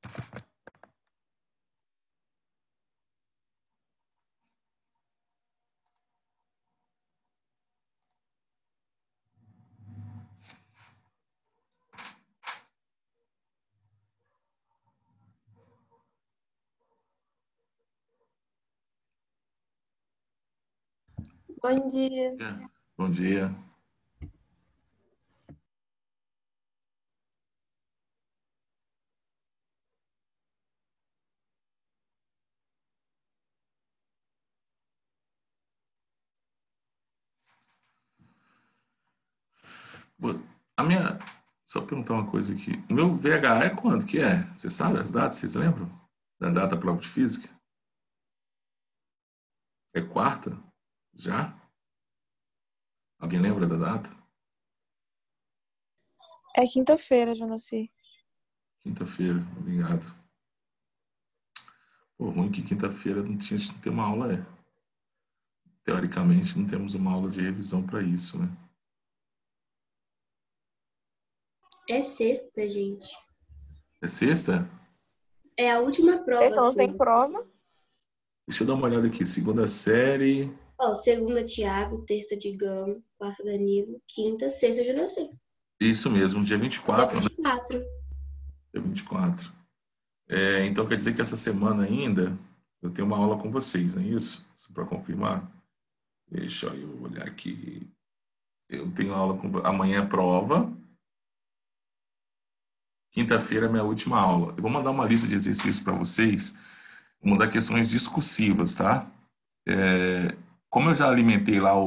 Bom dia. Bom dia. Bo- A minha. Só perguntar uma coisa aqui. O meu VHA é quando que é? Você sabe as datas? Vocês lembram? Da data da prova de física? É quarta? Já? Alguém lembra da data? É quinta-feira, Jonaci. Quinta-feira, obrigado. Pô, ruim que quinta-feira não tinha, não tem uma aula, é. Teoricamente, não temos uma aula de revisão para isso, né? É sexta, gente. É sexta? É a última prova Então não sua. tem prova. Deixa eu dar uma olhada aqui. Segunda série. Ó, segunda, Tiago, terça, Digão, quarta, Danilo, quinta, sexta, Junocê. Isso mesmo, dia Dia 24, né? 24. Dia 24. Então quer dizer que essa semana ainda eu tenho uma aula com vocês, não é isso? Só para confirmar. Deixa eu olhar aqui. Eu tenho aula com. Amanhã é prova. Quinta-feira é minha última aula. Eu vou mandar uma lista de exercícios para vocês. Vou mandar questões discursivas, tá? Como eu já alimentei lá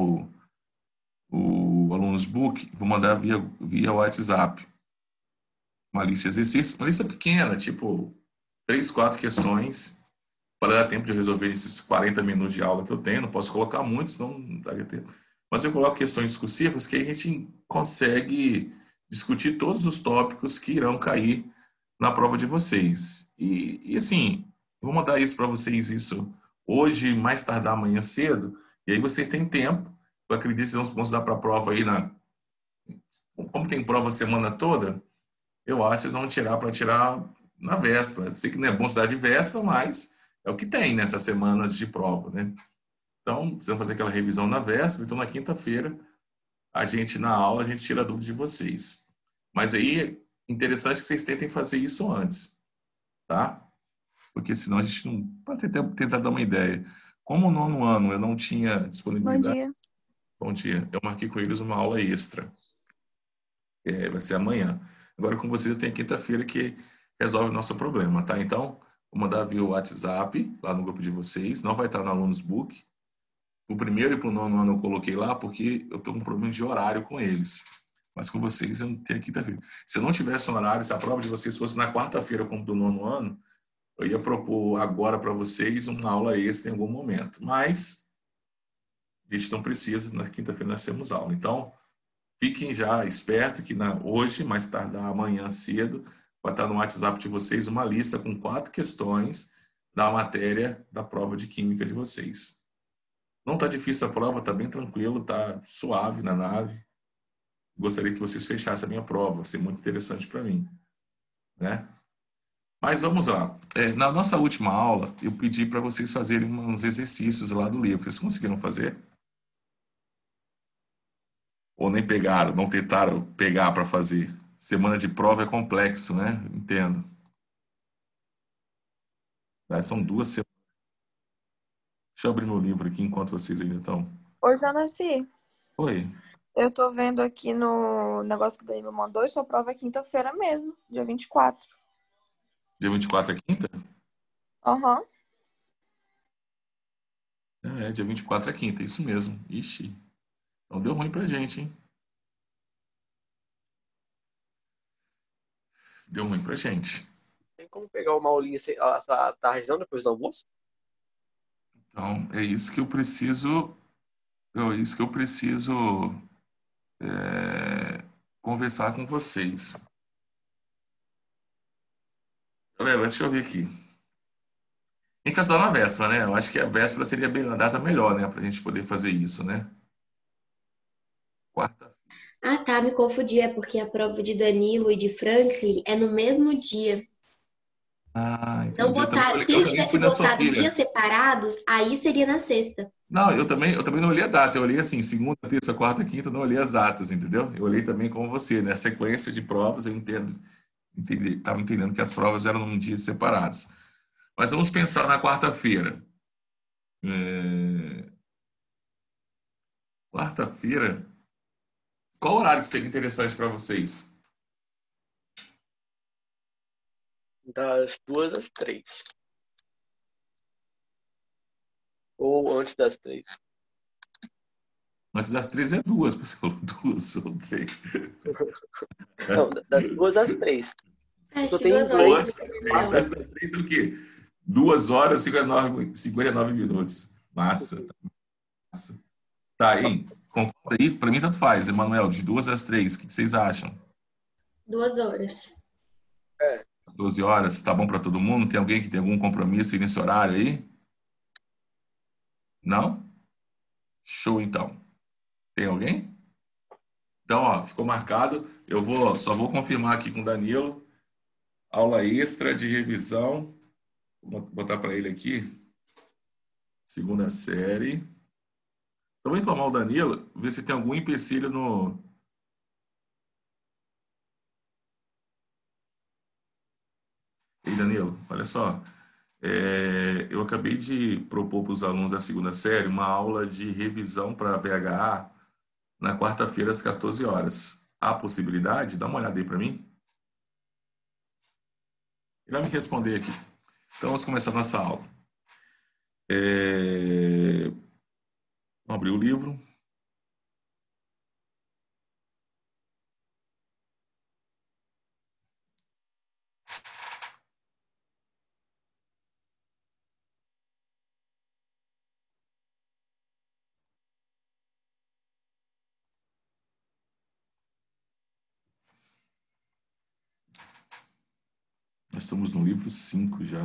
o Alunos Book, vou mandar via WhatsApp uma lista de exercícios. Uma lista pequena, tipo 3, 4 questões, para dar tempo de resolver esses 40 minutos de aula que eu tenho. Não posso colocar muitos, senão não daria tempo. Mas eu coloco questões discursivas que a gente consegue discutir todos os tópicos que irão cair na prova de vocês. E assim, eu vou mandar isso para vocês isso hoje, mais tardar amanhã cedo, e aí vocês têm tempo. Eu acredito que vocês vão estudar para a prova aí como tem prova a semana toda, eu acho que vocês vão tirar para tirar na véspera. Eu sei que não é bom estudar de véspera, mas é o que tem nessas semanas de prova, né? Então, vocês vão fazer aquela revisão na véspera, então na quinta-feira, na aula, a gente tira a dúvida de vocês. Mas aí, interessante que vocês tentem fazer isso antes, tá? Porque senão a gente não... Pode tentar dar uma ideia. Como no nono ano eu não tinha Bom disponibilidade... dia. Bom dia. Eu marquei com eles uma aula extra. Vai ser amanhã. Agora com vocês eu tenho quinta-feira que resolve o nosso problema, tá? Então, vou mandar via WhatsApp lá no grupo de vocês. Não vai estar no Alunos Book. O primeiro e para o nono ano eu coloquei lá porque eu estou com um problema de horário com eles. Mas com vocês eu não tenho quinta-feira. Se eu não tivesse um horário, se a prova de vocês fosse na quarta-feira como do nono ano, eu ia propor agora para vocês uma aula extra em algum momento. Mas, a gente não precisa, na quinta-feira nós temos aula. Então, fiquem já espertos que hoje, mais tardar amanhã cedo, vai estar no WhatsApp de vocês uma lista com 4 questões da matéria da prova de química de vocês. Não está difícil a prova, está bem tranquilo, está suave na nave. Gostaria que vocês fechassem a minha prova, vai ser muito interessante para mim, né? Mas vamos lá. Na nossa última aula, eu pedi para vocês fazerem uns exercícios lá do livro. Vocês conseguiram fazer? Ou nem pegaram, não tentaram pegar para fazer? Semana de prova é complexo, né? Entendo. São 2 semanas. Deixa eu abrir meu livro aqui enquanto vocês ainda estão. Ô, Jonaci, Oi, eu tô vendo aqui no negócio que o Danilo mandou e sua prova é quinta-feira mesmo, dia 24. dia 24 é quinta? Aham. Dia 24 é quinta, isso mesmo. Ixi, então deu ruim pra gente, hein? Deu ruim pra gente. Tem como pegar uma aulinha essa tarde, não, depois do almoço? Então, é isso que eu preciso. É isso que eu preciso conversar com vocês. Galera, deixa eu ver aqui. A gente tá estudando na véspera, né? Eu acho que a véspera seria a data melhor, né? Pra gente poder fazer isso, né? Quarta. Ah, tá, me confundi. É porque a prova de Danilo e de Franklin é no mesmo dia. Ah, Então, entendi. Eu se eles também fui tivessem na sua botado pilha. dias separados, aí seria na sexta. Não, eu também não olhei a data. Eu olhei assim, segunda, terça, quarta, quinta, não olhei as datas, entendeu? Eu olhei também como você, né? Sequência de provas, eu estava entendendo que as provas eram num dia separados. Mas vamos pensar na quarta-feira. É, Quarta-feira, qual horário que seria interessante para vocês? Das 2 às 3. Ou antes das 3. Antes das 13 é duas, você falou duas ou três. Não, das 2 às 3. Acho Eu que tenho 2 horas Duas, inglês, seria três, melhor. antes das três é o quê? 2 horas e 59 minutos. Massa, massa. Tá, aí, concorda aí? Para mim, tanto faz, Emanuel, de 2 às 3, o que vocês acham? 2 horas. 12 horas, tá bom para todo mundo? Tem alguém que tem algum compromisso aí nesse horário aí? Não? Show então. Tem alguém? Então, ó, ficou marcado. Só vou confirmar aqui com o Danilo. Aula extra de revisão. Vou botar para ele aqui. Segunda série. Só vou informar o Danilo, ver se tem algum empecilho no. Ei, Danilo, olha só. Eu acabei de propor para os alunos da segunda série uma aula de revisão para VHA na quarta-feira às 14 horas. Há possibilidade? Dá uma olhada aí para mim. Ele vai me responder aqui. Então, vamos começar nossa aula. Vamos abrir o livro. Nós estamos no livro 5 já.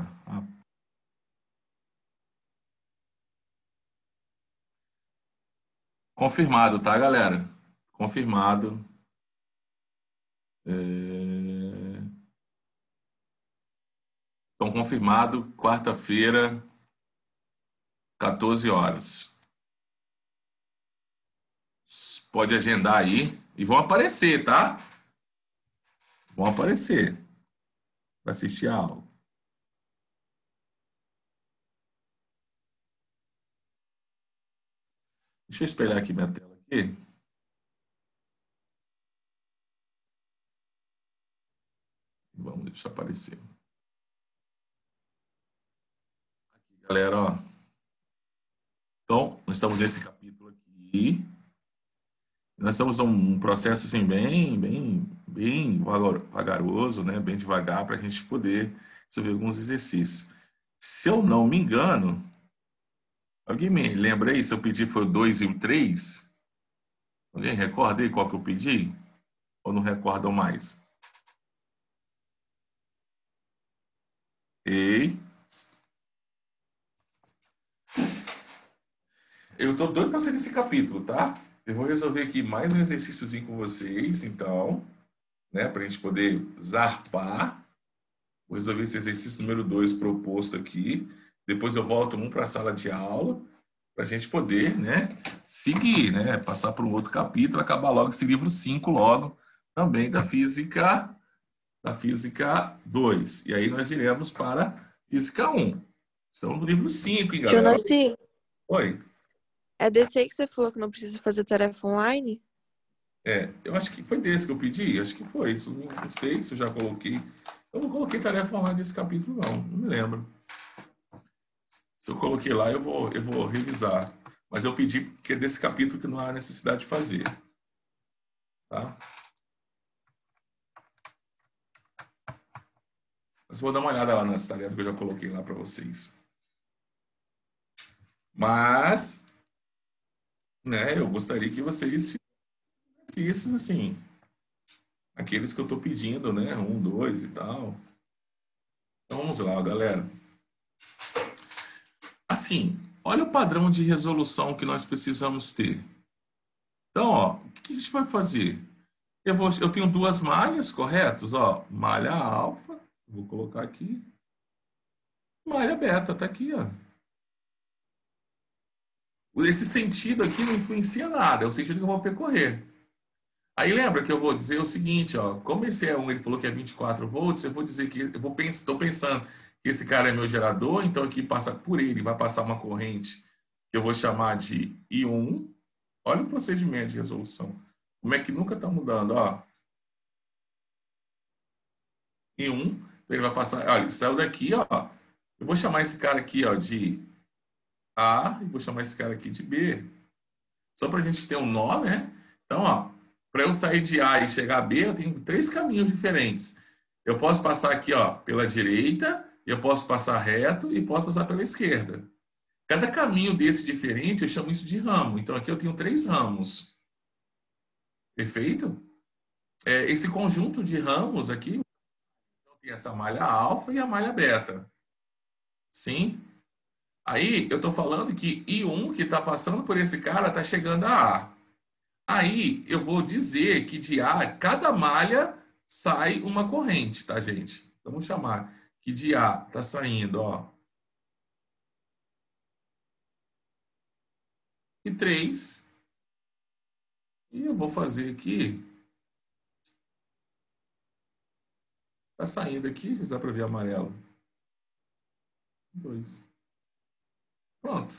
Confirmado, tá, galera? Confirmado. Então, confirmado, quarta-feira, 14 horas. Pode agendar aí. E vão aparecer, tá? Vão aparecer para assistir a aula. Deixa eu espelhar aqui minha tela aqui. Vamos deixar aparecer. Aqui, galera, ó. Então, nós estamos nesse capítulo aqui. Nós estamos num processo assim bem vagaroso, né? Bem devagar para a gente poder resolver alguns exercícios. Se eu não me engano, alguém me lembra aí se eu pedi foi o 2 e o 3? Alguém recorda aí qual que eu pedi? Ou não recordam mais? Ei, eu tô doido para sair desse capítulo, tá? Eu vou resolver aqui mais um exercíciozinho com vocês, então, né, para a gente poder zarpar. Vou resolver esse exercício número 2 proposto aqui. Depois eu volto para a sala de aula para a gente poder, né, seguir, né, passar para um outro capítulo, acabar logo esse livro 5 logo, também da física 2. E aí nós iremos para física 1. Estamos no livro 5, hein, Tio galera? Nasci, Oi. é desse aí que você falou que não precisa fazer tarefa online? Eu acho que foi desse que eu pedi, acho que foi isso. Não sei se eu já coloquei. Eu não coloquei tarefa online nesse capítulo, não me lembro. Se eu coloquei lá, eu vou revisar. Mas eu pedi porque é desse capítulo que não há necessidade de fazer. Tá? Mas vou dar uma olhada lá nas tarefas que eu já coloquei lá para vocês. Mas, né, eu gostaria que vocês fizessem isso assim. Aqueles que eu estou pedindo, né? 1, 2 e tal. Então vamos lá, galera. Assim, olha o padrão de resolução que nós precisamos ter. Então, ó, o que a gente vai fazer? Eu tenho duas malhas, corretos? Ó, malha alfa, vou colocar aqui. malha beta, tá aqui, ó. Esse sentido aqui não influencia nada, é o sentido que eu vou percorrer. Aí lembra que eu vou dizer o seguinte, ó, como esse é um, ele falou que é 24 volts, eu vou dizer que estou pensando que esse cara é meu gerador, então aqui passa por ele, vai passar uma corrente que eu vou chamar de I1. Olha o procedimento de resolução. Como é que nunca está mudando, ó. I1, então ele vai passar, olha, ele saiu daqui, ó. Eu vou chamar esse cara aqui, ó, de A, e vou chamar esse cara aqui de B. Só para a gente ter um nó, né? Então, ó, para eu sair de A e chegar a B, eu tenho 3 caminhos diferentes. Eu posso passar aqui, ó, pela direita, eu posso passar reto e posso passar pela esquerda. Cada caminho desse diferente, eu chamo isso de ramo. Então, aqui eu tenho 3 ramos. Perfeito? Esse conjunto de ramos aqui, então, tem essa malha alfa e a malha beta. Sim? Aí, eu estou falando que I1, que está passando por esse cara, está chegando a A. Aí eu vou dizer que de A, cada malha sai uma corrente, tá, gente? Então vamos chamar que de A tá saindo, ó, e 3. E eu vou fazer aqui, tá saindo aqui, dá para ver amarelo. 2. Pronto.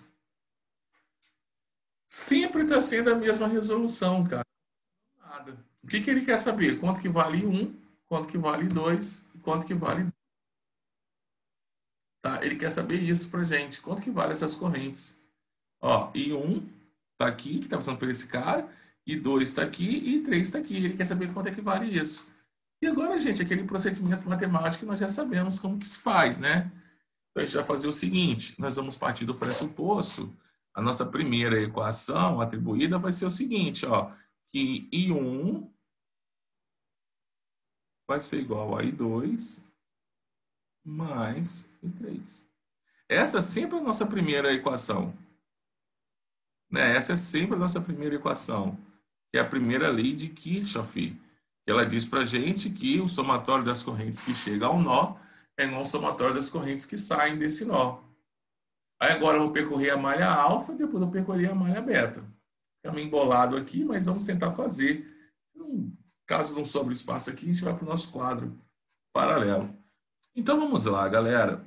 Sempre está sendo a mesma resolução, cara. Nada. O que ele quer saber? Quanto que vale 1, quanto que vale 2 e quanto que vale. Tá? Ele quer saber isso pra gente. Quanto que vale essas correntes? Ó, I1 está aqui, que está passando por esse cara, I2 está aqui e 3 está aqui. Ele quer saber quanto é que vale isso. E agora, gente, aquele procedimento matemático nós já sabemos como que se faz, né? Então, a gente vai fazer o seguinte, nós vamos partir do pressuposto, a nossa primeira equação atribuída vai ser o seguinte, ó, que I1 vai ser igual a I2 mais I3. Essa sempre é a nossa primeira equação. Né? Essa é sempre a nossa primeira equação, que é a primeira lei de Kirchhoff. Ela diz para a gente que o somatório das correntes que chega ao nó é igual ao somatório das correntes que saem desse nó. Aí agora eu vou percorrer a malha alfa e depois eu vou percorrer a malha beta. Fica meio embolado aqui, mas vamos tentar fazer. Caso não sobre espaço aqui, a gente vai para o nosso quadro paralelo. Então vamos lá, galera.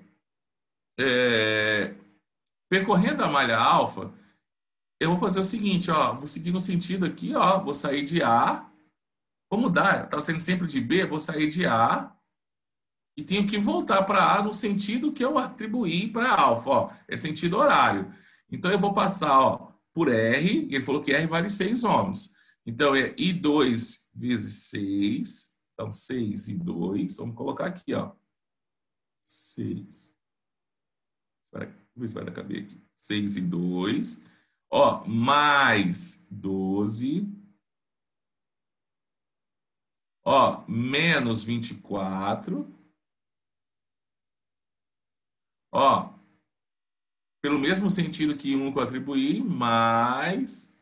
Percorrendo a malha alfa, eu vou fazer o seguinte, ó, vou seguir no sentido aqui, ó, vou sair de A, vou mudar, tá sendo sempre de B, vou sair de A e tenho que voltar para A no sentido que eu atribuí para alfa, ó, é sentido horário. Então eu vou passar, ó, por R, ele falou que R vale 6 ohms. Então é I2 vezes 6, então 6 e 2, vamos colocar aqui, ó, 6. Vamos ver se vai dar caber aqui. 6 e 2. Ó, mais 12. Ó, menos 24. Ó, pelo mesmo sentido que 1 que eu atribuí, mais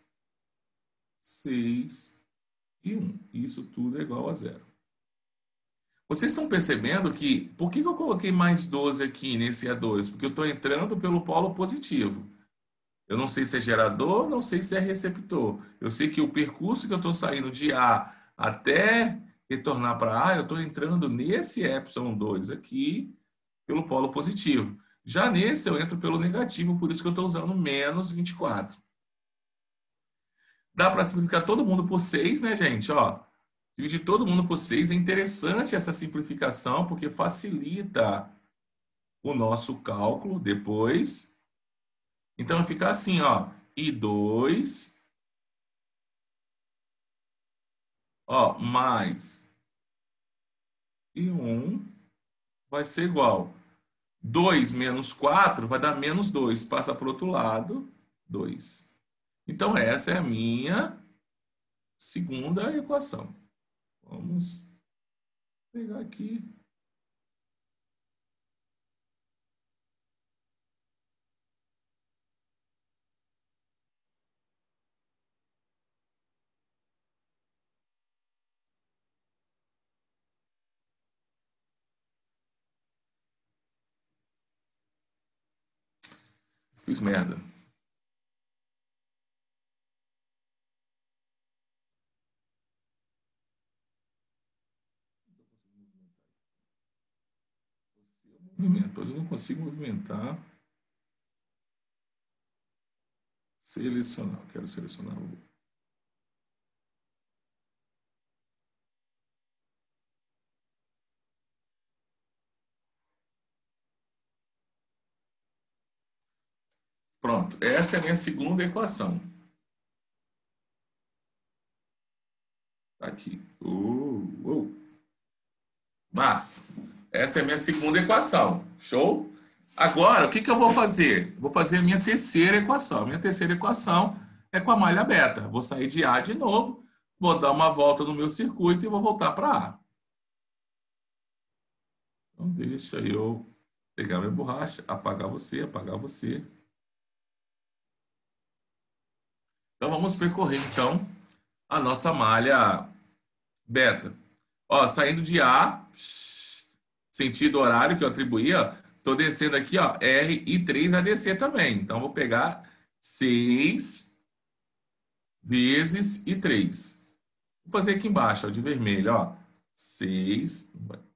6 e 1. Isso tudo é igual a zero. Vocês estão percebendo que... Por que eu coloquei mais 12 aqui nesse A2? Porque eu estou entrando pelo polo positivo. Eu não sei se é gerador, não sei se é receptor. Eu sei que o percurso que eu estou saindo de A até retornar para A, eu estou entrando nesse ε2 aqui pelo polo positivo. Já nesse eu entro pelo negativo, por isso que eu estou usando menos 24. Dá para simplificar todo mundo por 6, né, gente? Ó, dividir todo mundo por 6 é interessante essa simplificação, porque facilita o nosso cálculo depois. Então, vai ficar assim, ó, I2, ó, mais I1 vai ser igual. 2 menos 4 vai dar menos 2. Passa para o outro lado, 2. Então, essa é a minha segunda equação. Vamos pegar aqui. Fiz merda. Pois eu não consigo movimentar. Selecionar. Quero selecionar o... Pronto. Essa é a minha segunda equação. Tá aqui. Massa. Essa é a minha segunda equação. Show? Agora, o que eu vou fazer? Vou fazer a minha terceira equação. A minha terceira equação é com a malha beta. Vou sair de A de novo, vou dar uma volta no meu circuito e vou voltar para A. Então, deixa eu pegar minha borracha, apagar você, apagar você. Então, vamos percorrer, então, a nossa malha beta. Ó, saindo de A, sentido horário que eu atribuí, ó, tô descendo aqui, ó, R e 3 vai descer também. Então, vou pegar 6 vezes e 3. Vou fazer aqui embaixo, ó, de vermelho, ó. 6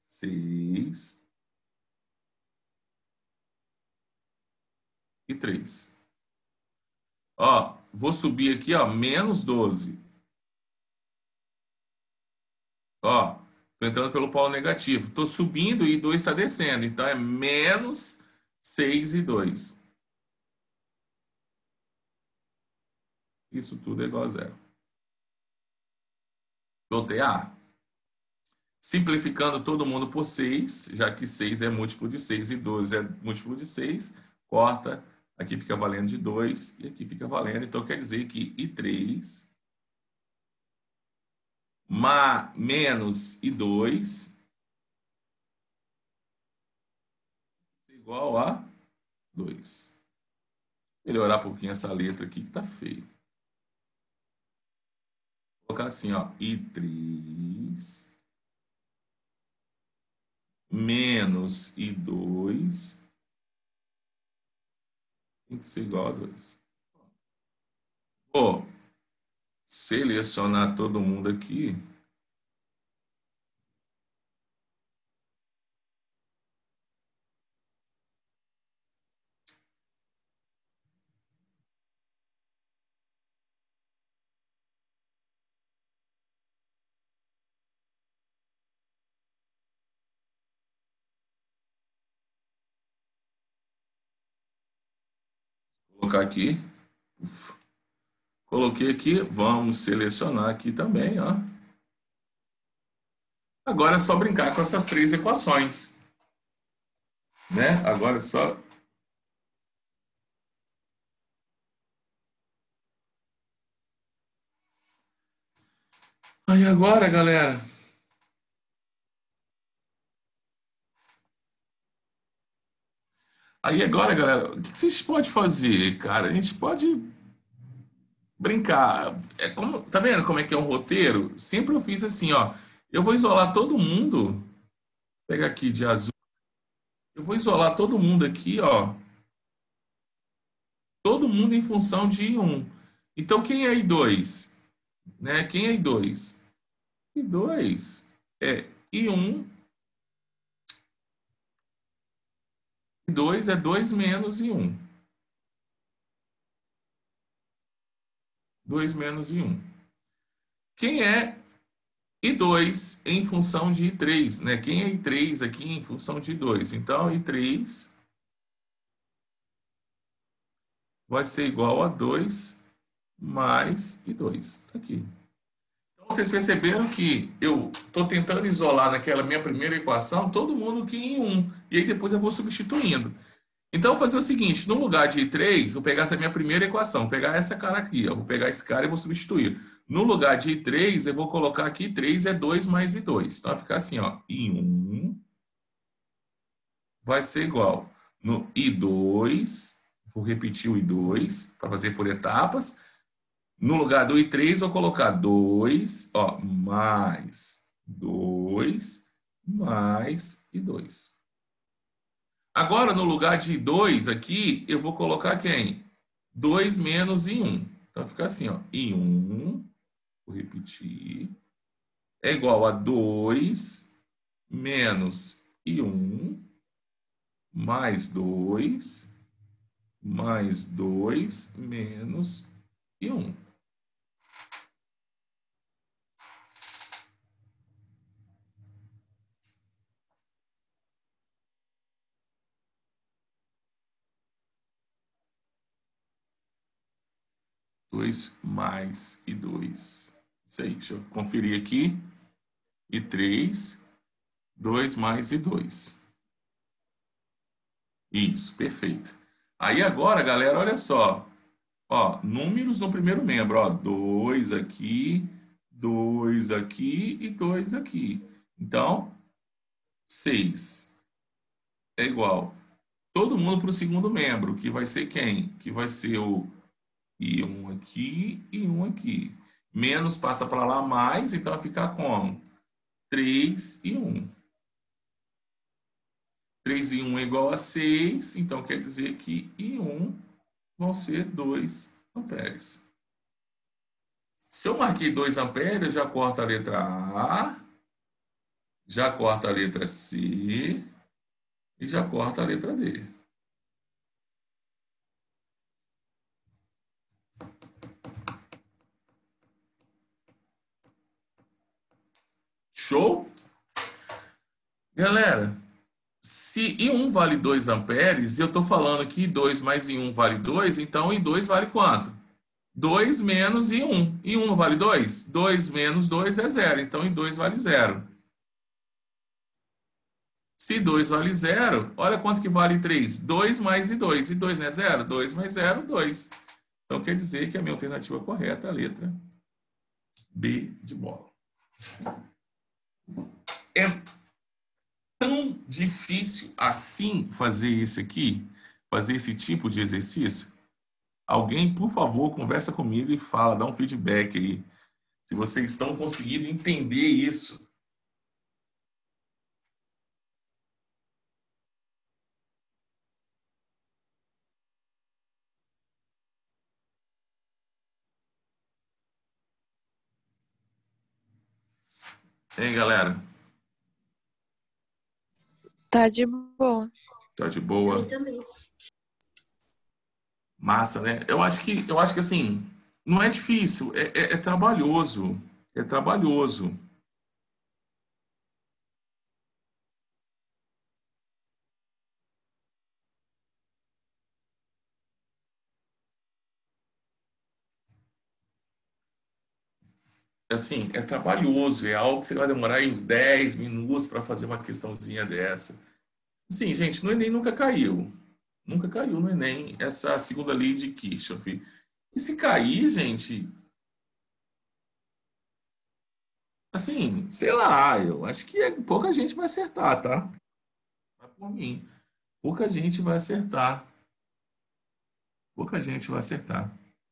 e 3. Ó, vou subir aqui, ó, menos 12. Ó, tô entrando pelo polo negativo. Tô subindo e 2 está descendo. Então, é menos 6 e 2. Isso tudo é igual a zero. Voltei a A. Simplificando todo mundo por 6, já que 6 é múltiplo de 6 e 12 é múltiplo de 6, corta, aqui fica valendo de 2 e aqui fica valendo. Então, quer dizer que I3 menos I2 é igual a 2. Vou melhorar um pouquinho essa letra aqui que tá feio. Vou colocar assim, ó, I3 menos I2 tem que ser igual a 2. Vou selecionar todo mundo aqui. Vou colocar aqui. Coloquei aqui, vamos selecionar aqui também, ó. Agora é só brincar com essas 3 equações, né? Agora é só... Aí agora, galera... Aí agora, galera, o que vocês podem fazer, cara? A gente pode brincar. É como, tá vendo como é que é um roteiro? Sempre eu fiz assim, ó. Eu vou isolar todo mundo. Vou pegar aqui de azul. Eu vou isolar todo mundo aqui, ó. Todo mundo em função de I1. Então, quem é I2? Né? Quem é I2? I2 é I1. I2 é 2 menos I1. 2 menos I1. Quem é I2 em função de I3, né? Quem é I3 aqui em função de I2? Então, I3 vai ser igual a 2 mais I2. Tá aqui. Então, vocês perceberam que eu estou tentando isolar naquela minha primeira equação todo mundo aqui em 1. E aí depois eu vou substituindo. Então, eu vou fazer o seguinte. No lugar de I3, vou pegar essa minha primeira equação. Vou pegar essa cara aqui. Ó, vou pegar esse cara e vou substituir. No lugar de I3, eu vou colocar aqui 3 é 2 mais I2. Então, vai ficar assim, ó. I1 vai ser igual no I2. Vou repetir o I2 para fazer por etapas. No lugar do I3, vou colocar 2, ó, mais 2 mais I2. Agora, no lugar de 2 aqui, eu vou colocar quem? 2 menos I1. Então, fica assim, ó. I1, vou repetir, é igual a 2 menos I1 mais 2 mais 2 menos I1. Dois mais e 2. Isso aí, deixa eu conferir aqui. E 3, 2 mais e 2. Isso, perfeito. Aí agora, galera, olha só. Ó, números no primeiro membro, ó, 2 aqui, 2 aqui e 2 aqui. Então, 6 é igual todo mundo para o segundo membro, que vai ser quem? Que vai ser o I1 aqui e 1 aqui. Menos passa para lá mais, então vai ficar como? 3 e 1. 3 e 1 é igual a 6, então quer dizer que I1 vão ser 2 amperes. Se eu marquei 2 amperes, já corto a letra A, já corto a letra C e já corto a letra D. Show? Galera, se I1 vale 2 amperes, e eu estou falando que I2 mais I1 vale 2, então I2 vale quanto? 2 menos I1. I1 não vale 2? 2 menos 2 é 0, então I2 vale 0. Se 2 vale 0, olha quanto que vale 3. 2 mais I2. I2 não é 0? 2 mais 0, 2. Então quer dizer que a minha alternativa correta é a letra B de bola. É tão difícil assim fazer isso aqui? Fazer esse tipo de exercício? Alguém, por favor, conversa comigo e fala, dá um feedback aí. Se vocês estão conseguindo entender isso. Hein, galera? Tá de boa. Tá de boa? Eu também. Massa, né? Eu acho que assim, não é difícil, é trabalhoso. É trabalhoso. Assim, é trabalhoso, é algo que você vai demorar aí uns 10 minutos para fazer uma questãozinha dessa. Sim, gente, no Enem nunca caiu. Nunca caiu no Enem essa segunda lei de Kirchhoff. E se cair, gente, assim, sei lá, eu acho que pouca gente vai acertar, tá? Vai por mim. Pouca gente vai acertar. Pouca gente vai acertar.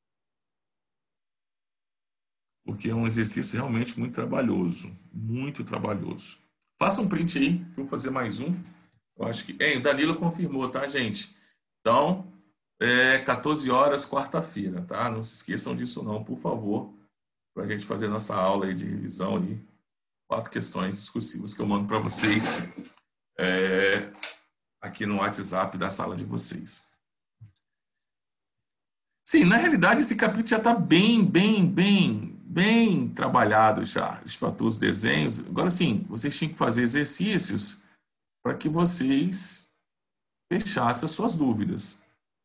Porque é um exercício realmente muito trabalhoso. Muito trabalhoso. Faça um print aí, que eu vou fazer mais um. Eu acho que... o Danilo confirmou, tá, gente? Então, 14 horas, quarta-feira, tá? Não se esqueçam disso não, por favor, para a gente fazer nossa aula aí de revisão aí. 4 questões discursivas que eu mando para vocês aqui no WhatsApp da sala de vocês. Sim, na realidade, esse capítulo já está bem trabalhado já, para todos os desenhos. Agora sim, vocês tinham que fazer exercícios para que vocês fechassem as suas dúvidas.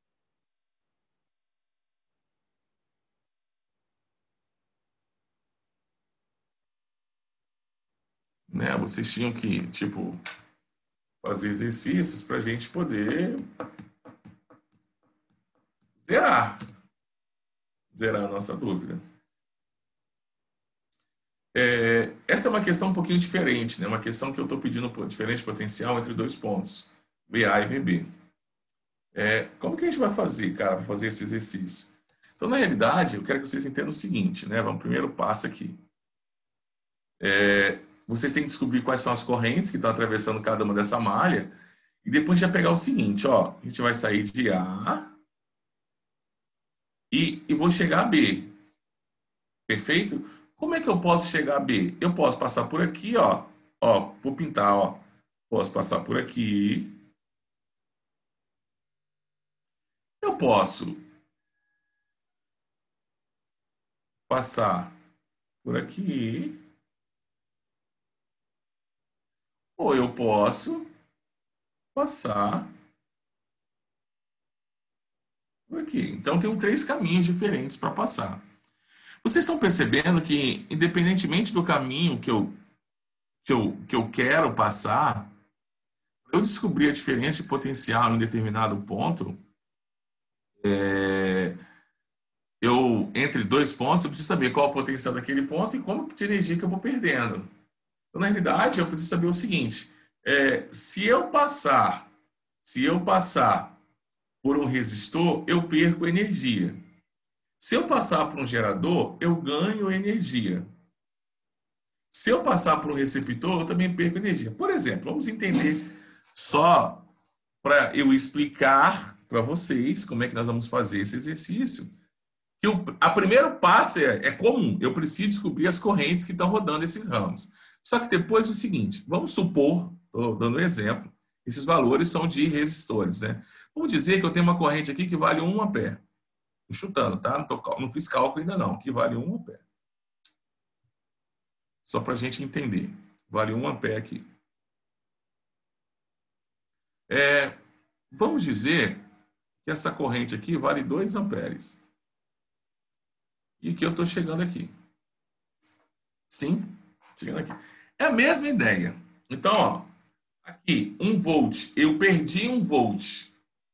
Né? Vocês tinham que, tipo, fazer exercícios para a gente poder zerar a nossa dúvida. Essa é uma questão um pouquinho diferente, né? Uma questão que eu estou pedindo diferente potencial entre 2 pontos, VA e VB. Como que a gente vai fazer, cara, para fazer esse exercício? Então, na realidade, eu quero que vocês entendam o seguinte, né? Vamos primeiro passo aqui. Vocês têm que descobrir quais são as correntes que estão atravessando cada uma dessa malha E depois já pegar o seguinte, ó, a gente vai sair de A e vou chegar a B. Perfeito? Como é que eu posso chegar a B? Eu posso passar por aqui, ó. Ó, vou pintar, ó. Posso passar por aqui. Eu posso passar por aqui. Ou eu posso passar por aqui. Então, tem 3 caminhos diferentes para passar. Vocês estão percebendo que, independentemente do caminho que eu quero passar, eu descobrir a diferença de potencial em determinado ponto, entre 2 pontos, eu preciso saber qual é o potencial daquele ponto e como de energia que eu vou perdendo. Então, na realidade, eu preciso saber o seguinte, se eu passar por um resistor, eu perco energia. Se eu passar por um gerador, eu ganho energia. Se eu passar por um receptor, eu também perco energia. Por exemplo, vamos entender só para eu explicar para vocês como é que nós vamos fazer esse exercício. Que a primeiro passo é comum. Eu preciso descobrir as correntes que estão rodando esses ramos. Só que depois é o seguinte, vamos supor, estou dando um exemplo, esses valores são de resistores, né? Vamos dizer que eu tenho uma corrente aqui que vale 1 ampere. Estou chutando, tá? Não fiz cálculo ainda não, que vale 1 ampere. Só para a gente entender. Vale 1 ampere aqui. Vamos dizer que essa corrente aqui vale 2 amperes. E que eu estou chegando aqui. Sim, chegando aqui. É a mesma ideia. Então, ó, aqui, 1 volt. Eu perdi 1 volt.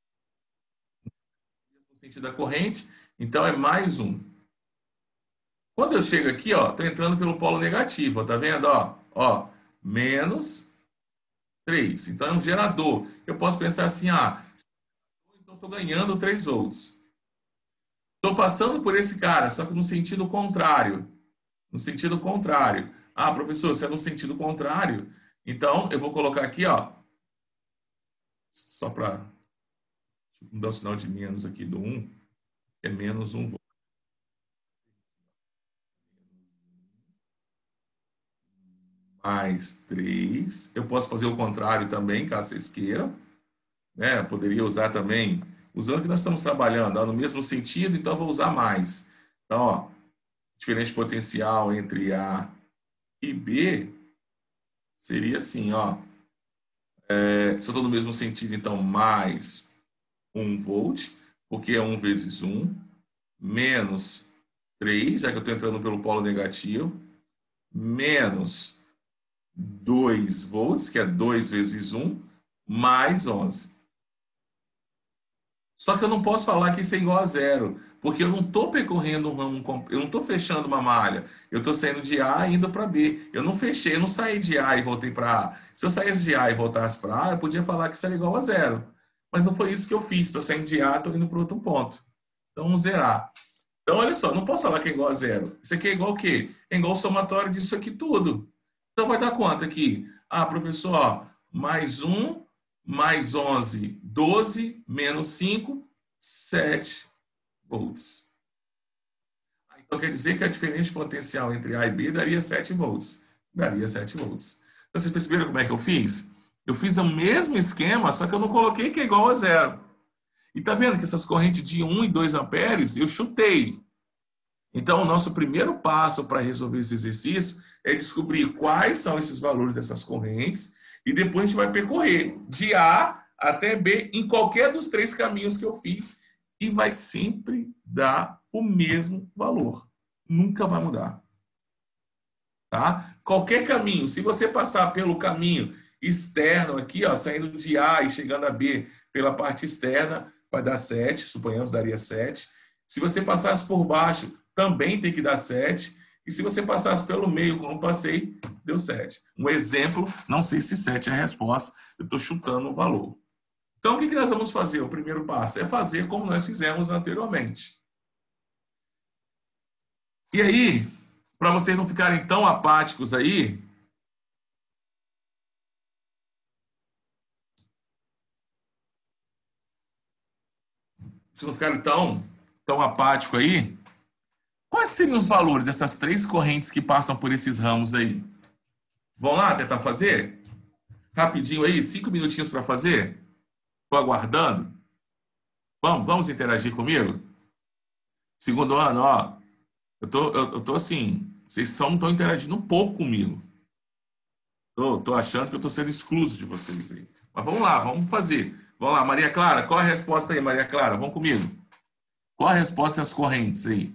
No sentido da corrente, então é mais 1. Quando eu chego aqui, ó, estou entrando pelo polo negativo, ó, tá vendo? Ó, menos 3. Então é um gerador. Eu posso pensar assim, então estou ganhando 3 volts. Estou passando por esse cara, só que no sentido contrário. No sentido contrário. Ah, professor, se é no sentido contrário, então eu vou colocar aqui, ó, só para dar o sinal de menos aqui do 1, é menos 1 volt. Mais 3. Eu posso fazer o contrário também, caso vocês queiram. Né? Poderia usar também, usando que nós estamos trabalhando, ó, no mesmo sentido, então eu vou usar mais. Então, ó, diferença potencial entre A e B seria assim, ó. Se eu estou no mesmo sentido, então, mais 1 volt, porque é 1 vezes 1, menos 3, já que eu estou entrando pelo polo negativo, menos 2 volts, que é 2 vezes 1, mais 11. Só que eu não posso falar que isso é igual a 0, porque eu não estou percorrendo um ramo, eu não estou fechando uma malha, eu estou saindo de A e indo para B. Eu não fechei, eu não saí de A e voltei para A. Se eu saísse de A e voltasse para A, eu podia falar que isso era igual a 0. Mas não foi isso que eu fiz, estou saindo de A, estou indo para outro ponto. Então, vamos zerar. Então, olha só, não posso falar que é igual a 0. Isso aqui é igual o quê? É igual o somatório disso aqui tudo. Então, vai dar quanto aqui? Ah, professor, ó, mais 1, mais 11, 12, menos 5, 7 volts. Então, quer dizer que a diferença de potencial entre A e B daria 7 volts. Daria 7 volts. Então, vocês perceberam como é que eu fiz? Eu fiz o mesmo esquema, só que eu não coloquei que é igual a 0. E tá vendo que essas correntes de 1 e 2 amperes, eu chutei. Então, o nosso primeiro passo para resolver esse exercício é descobrir quais são esses valores dessas correntes e depois a gente vai percorrer de A até B em qualquer dos 3 caminhos que eu fiz e vai sempre dar o mesmo valor. Nunca vai mudar. Tá? Qualquer caminho, se você passar pelo caminho externo aqui, ó, saindo de A e chegando a B pela parte externa, vai dar 7, suponhamos daria 7. Se você passasse por baixo, também tem que dar 7. E se você passasse pelo meio, como passei, deu 7. Um exemplo, não sei se 7 é a resposta, eu estou chutando o valor. Então, o que nós vamos fazer? O primeiro passo é fazer como nós fizemos anteriormente. E aí, para vocês não ficarem tão apáticos aí, Se não ficarem tão apático aí, quais seriam os valores dessas três correntes que passam por esses ramos aí? Vão lá tentar fazer? Rapidinho aí, 5 minutinhos para fazer? Estou aguardando. Vamos interagir comigo? Segundo ano, ó, eu tô assim, vocês estão interagindo um pouco comigo. Tô achando que eu tô sendo excluso de vocês aí. Mas vamos lá, vamos fazer. Vamos lá, Maria Clara, qual a resposta aí, Maria Clara? Vamos comigo. Qual a resposta das correntes aí?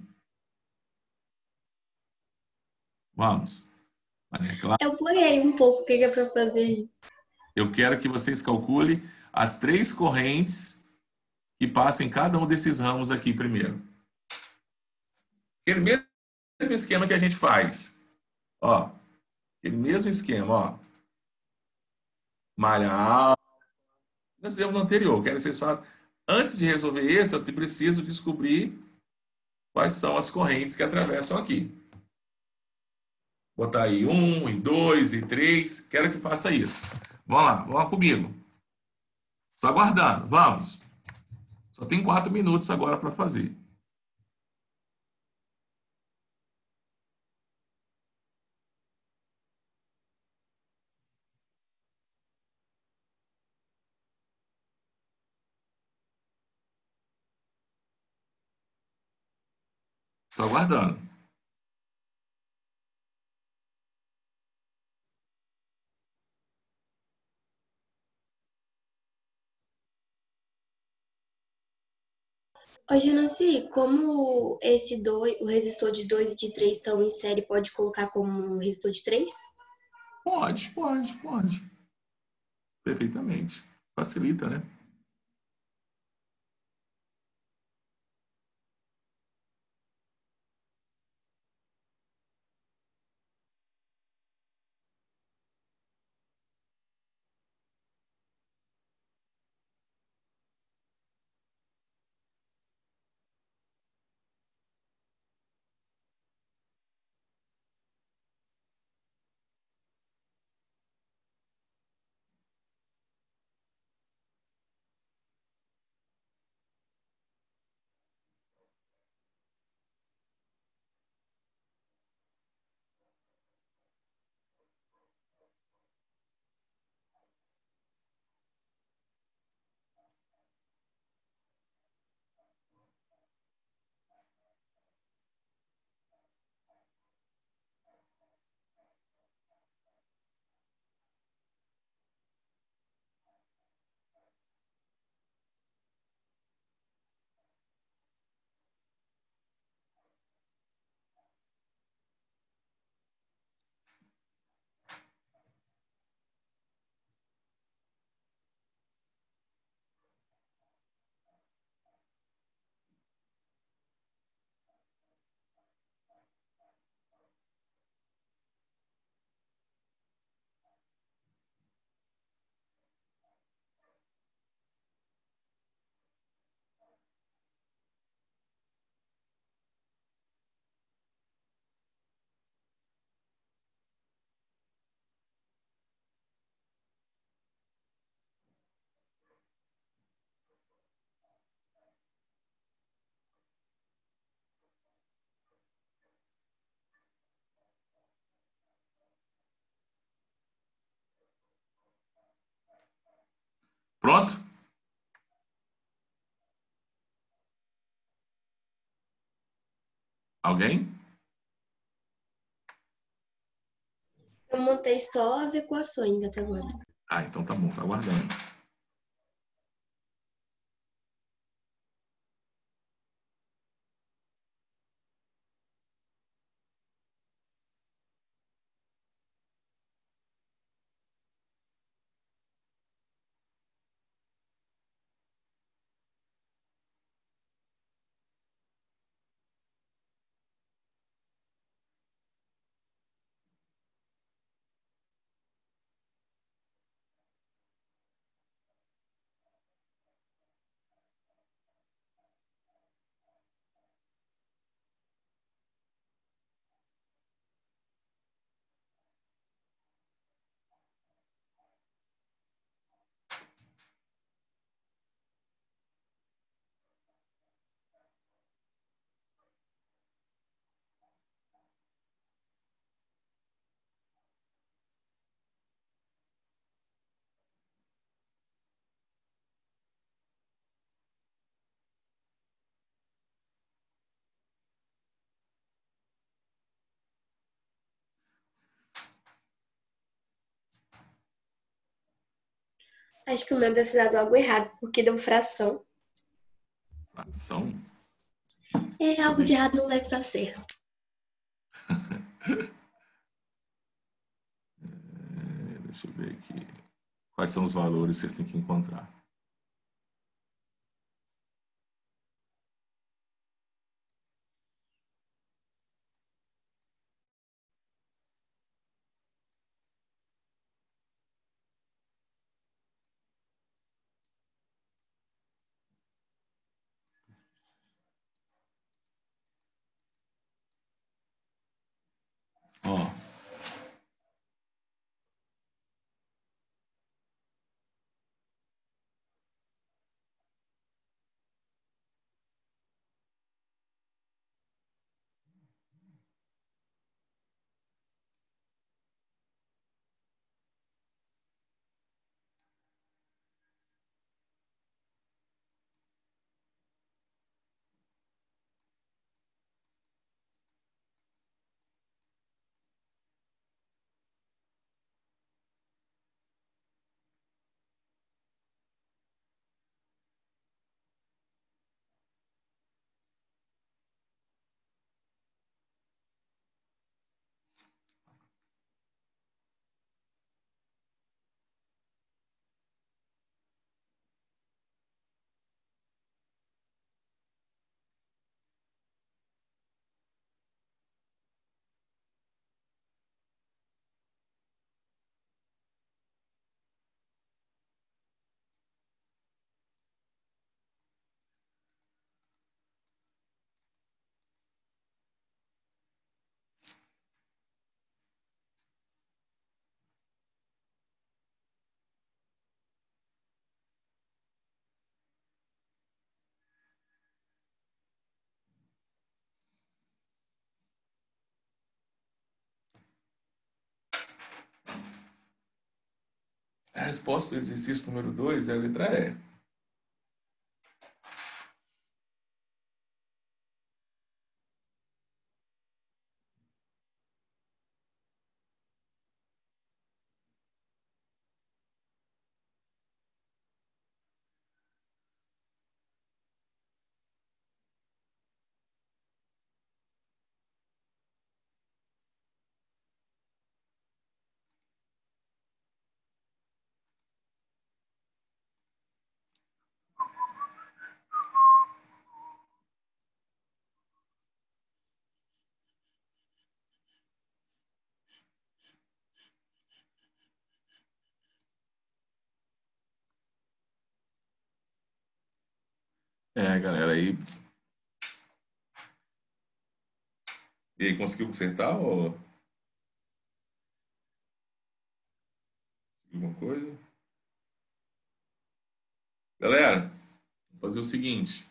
Vamos. Maria Clara, Eu pulei um pouco o que é para fazer. eu quero que vocês calculem as três correntes que passam em cada um desses ramos aqui primeiro. Aquele mesmo esquema que a gente faz. Ó, aquele mesmo esquema, ó. Malha alta. Nós fizemos no anterior, quero que vocês façam. Antes de resolver esse, eu preciso descobrir quais são as correntes que atravessam aqui. Botar aí 1, e 2, e 3. Quero que faça isso. Vamos lá comigo. Estou aguardando, vamos. Só tem 4 minutos agora para fazer. Estou aguardando. Ô, Genasi, como esse dois, o resistor de 2 e de 3 estão em série, pode colocar como um resistor de 3? Pode. Perfeitamente. Facilita, né? Pronto? Alguém? Eu montei só as equações até agora. Ah, então tá bom, tá aguardando. Acho que o meu deve ter dado algo errado, porque deu fração. Fração? É, algo de errado não deve estar certo. Deixa eu ver aqui. Quais são os valores que vocês têm que encontrar? Ó, a resposta do exercício número 2 é a letra E. É, galera, aí. E aí, conseguiu consertar ou alguma coisa? Galera, vou fazer o seguinte.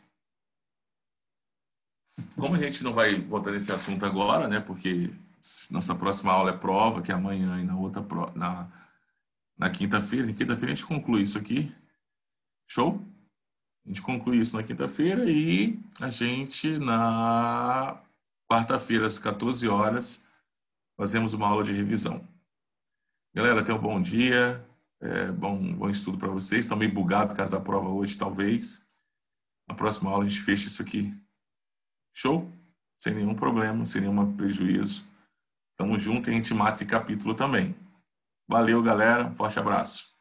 Como a gente não vai voltar nesse assunto agora, né? Porque nossa próxima aula é prova, que é amanhã e na outra na quinta-feira. Em quinta-feira a gente conclui isso aqui. Show? A gente conclui isso na quinta-feira e a gente na quarta-feira às 14 horas fazemos uma aula de revisão. Galera, tenham um bom dia, bom estudo para vocês. Estão meio bugados por causa da prova hoje, talvez. Na próxima aula a gente fecha isso aqui. Show? Sem nenhum problema, sem nenhum prejuízo. Tamo junto e a gente mata esse capítulo também. Valeu, galera. Um forte abraço.